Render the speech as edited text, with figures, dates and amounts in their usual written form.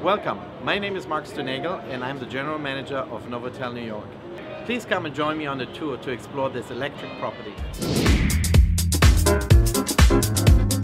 Welcome, my name is Marc Sternagel and I'm the General Manager of Novotel New York. Please come and join me on the tour to explore this electric property.